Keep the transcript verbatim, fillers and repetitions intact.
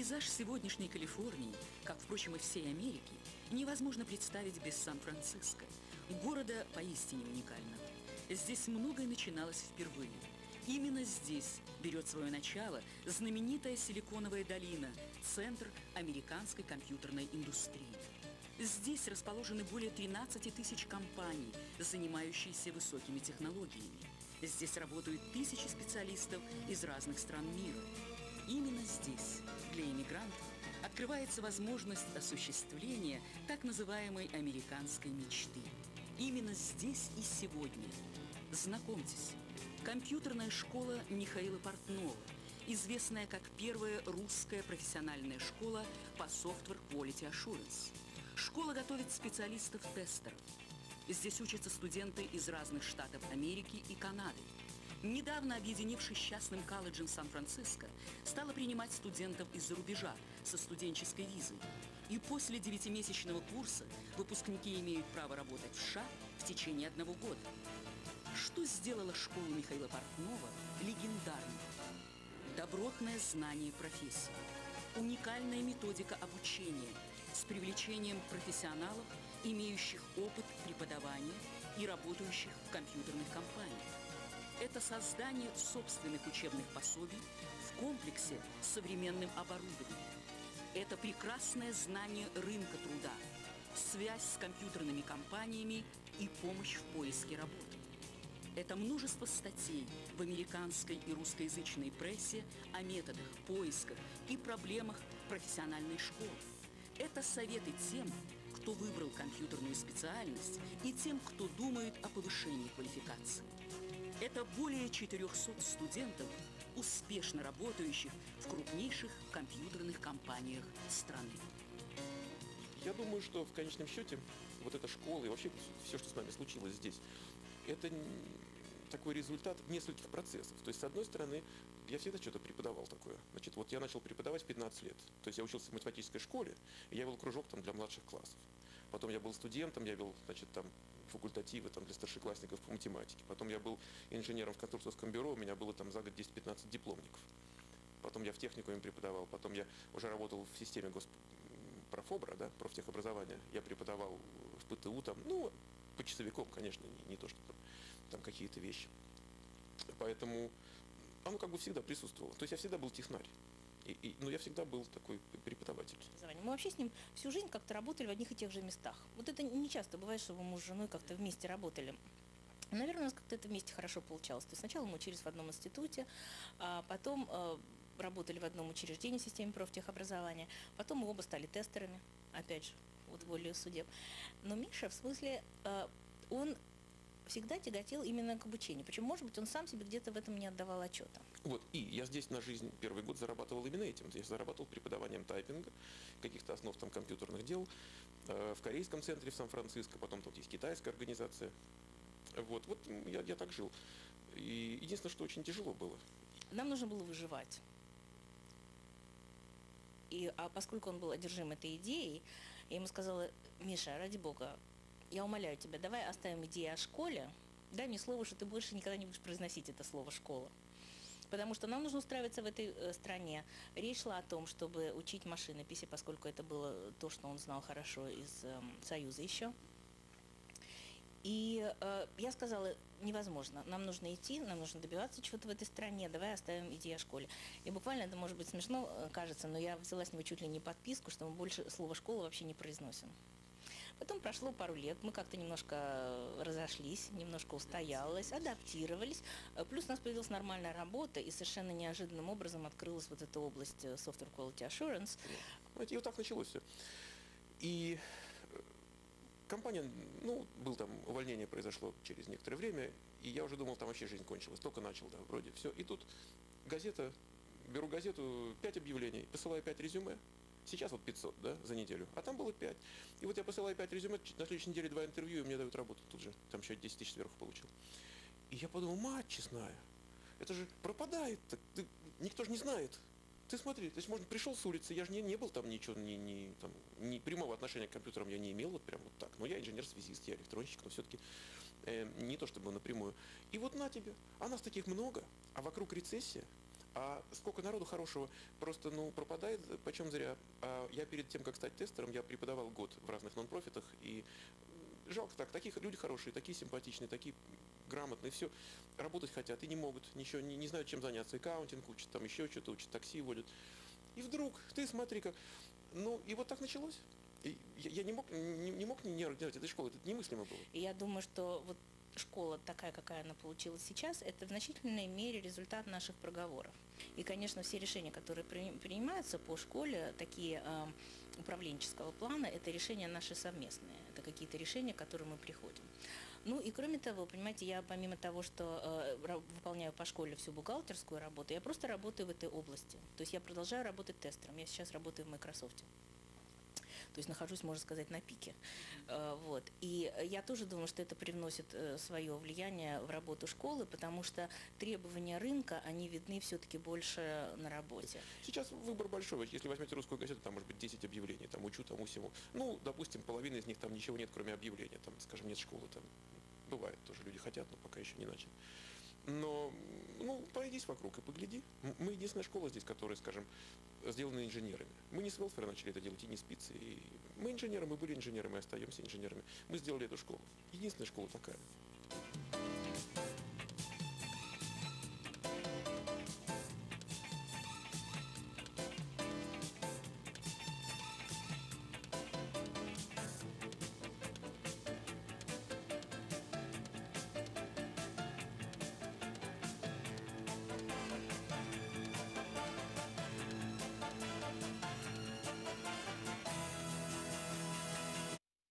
Пейзаж сегодняшней Калифорнии, как, впрочем, и всей Америки, невозможно представить без Сан-Франциско. Города поистине уникального. Здесь многое начиналось впервые. Именно здесь берет свое начало знаменитая Силиконовая долина, центр американской компьютерной индустрии. Здесь расположены более тринадцати тысяч компаний, занимающихся высокими технологиями. Здесь работают тысячи специалистов из разных стран мира. Именно здесь для иммигрантов открывается возможность осуществления так называемой американской мечты. Именно здесь и сегодня. Знакомьтесь, компьютерная школа Михаила Портнова, известная как первая русская профессиональная школа по Software Quality Assurance. Школа готовит специалистов-тестеров. Здесь учатся студенты из разных штатов Америки и Канады. Недавно, объединившись с частным колледжем Сан-Франциско, стала принимать студентов из-за рубежа со студенческой визой. И после девятимесячного курса выпускники имеют право работать в США в течение одного года. Что сделало школу Михаила Портнова легендарной? Добротное знание профессии, уникальная методика обучения с привлечением профессионалов, имеющих опыт преподавания и работающих в компьютерных компаниях. Это создание собственных учебных пособий в комплексе с современным оборудованием. Это прекрасное знание рынка труда, связь с компьютерными компаниями и помощь в поиске работы. Это множество статей в американской и русскоязычной прессе о методах, поисках и проблемах профессиональной школы. Это советы тем, кто выбрал компьютерную специальность, и тем, кто думает о повышении квалификации. Это более четырёхсот студентов, успешно работающих в крупнейших компьютерных компаниях страны. Я думаю, что в конечном счете вот эта школа и вообще все, что с нами случилось здесь, это такой результат нескольких процессов. То есть, с одной стороны, я всегда что-то преподавал такое. Значит, вот я начал преподавать в пятнадцать лет. То есть я учился в математической школе, и я вел кружок там для младших классов. Потом я был студентом, я вел, значит, там факультативы там, для старшеклассников по математике. Потом я был инженером в конструкторском бюро, у меня было там за год десять-пятнадцать дипломников. Потом я в техникуме преподавал, потом я уже работал в системе госпрофобра, да, профтехобразования. Я преподавал в ПТУ там, ну, по часовикам, конечно, не, не то, что там, там какие-то вещи. Поэтому оно как бы всегда присутствовало. То есть я всегда был технарь. И, и, но я всегда был такой преподаватель. Мы вообще с ним всю жизнь как-то работали в одних и тех же местах. Вот это не часто бывает, что мы муж с женой как-то вместе работали. Наверное, у нас как-то это вместе хорошо получалось. То есть сначала мы учились в одном институте, а потом э, работали в одном учреждении в системе профтехобразования, потом мы оба стали тестерами, опять же, вот волею судеб. Но Миша, в смысле, э, он всегда тяготел именно к обучению. Причем, может быть, он сам себе где-то в этом не отдавал отчета. Вот, и я здесь на жизнь первый год зарабатывал именно этим. Я зарабатывал преподаванием тайпинга, каких-то основ там компьютерных дел, э, в корейском центре в Сан-Франциско, потом тут есть китайская организация. Вот, вот я, я так жил. И единственное, что очень тяжело было. Нам нужно было выживать. И, а поскольку он был одержим этой идеей, я ему сказала: Миша, ради бога, я умоляю тебя, давай оставим идею о школе, дай мне слово, что ты больше никогда не будешь произносить это слово «школа». Потому что нам нужно устраиваться в этой э, стране. Речь шла о том, чтобы учить машинописи, поскольку это было то, что он знал хорошо из э, Союза еще. И э, я сказала: невозможно, нам нужно идти, нам нужно добиваться чего-то в этой стране, давай оставим идею о школе. И буквально, это может быть смешно кажется, но я взяла с него чуть ли не подписку, что мы больше слово «школа» вообще не произносим. Потом прошло пару лет, мы как-то немножко разошлись, немножко устоялось, адаптировались. Плюс у нас появилась нормальная работа, и совершенно неожиданным образом открылась вот эта область Software Quality Assurance. И вот так началось все. И компания, ну, был там, увольнение произошло через некоторое время, и я уже думал, там вообще жизнь кончилась, только начал, да, вроде все. И тут газета, беру газету, пять объявлений, посылаю пять резюме. Сейчас вот пятьсот, да, за неделю, а там было пять. И вот я посылаю пять резюме, на следующей неделе два интервью, и мне дают работу тут же. Там еще десять тысяч сверху получил. И я подумал: мать честная, это же пропадает, так, ты, никто же не знает. Ты смотри, то есть, можно, пришел с улицы, я же не, не был там ничего, ни, ни, там, ни прямого отношения к компьютерам я не имел, вот прям вот так. Но я инженер-связист, я электронщик, но все-таки э, не то чтобы напрямую. И вот на тебе, а нас таких много, а вокруг рецессия. А сколько народу хорошего просто, ну, пропадает почем зря. А я перед тем, как стать тестером, я преподавал год в разных нон-профитах, и жалко так, такие люди хорошие, такие симпатичные, такие грамотные, все, работать хотят и не могут, ничего, не, не знают, чем заняться, аккаунтинг учат, там еще что-то учат, такси водят. И вдруг, ты смотри как, ну, и вот так началось. И я, я не мог, не, не мог не делать этой школы, это немыслимо было. И я думаю, что вот школа такая, какая она получилась сейчас, это в значительной мере результат наших проговоров. И, конечно, все решения, которые при, принимаются по школе, такие э, управленческого плана, это решения наши совместные, это какие-то решения, к которым мы приходим. Ну и кроме того, понимаете, я помимо того, что э, выполняю по школе всю бухгалтерскую работу, я просто работаю в этой области. То есть я продолжаю работать тестером. Я сейчас работаю в Microsoft. То есть нахожусь, можно сказать, на пике. Э, вот. И я тоже думаю, что это привносит э, свое влияние в работу школы, потому что требования рынка, они видны все-таки больше на работе. Сейчас выбор большой. Если возьмете русскую газету, там может быть десять объявлений, там учу тому всему. Ну, допустим, половина из них там ничего нет, кроме объявления. Там, скажем, нет школы. Там бывает, тоже люди хотят, но пока еще не начали. Но, ну, пройдись вокруг и погляди. Мы единственная школа здесь, которая, скажем, сделаны инженерами. Мы не с Велфера начали это делать, и не спицы. И мы инженеры, мы были инженерами, остаемся инженерами. Мы сделали эту школу. Единственная школа такая.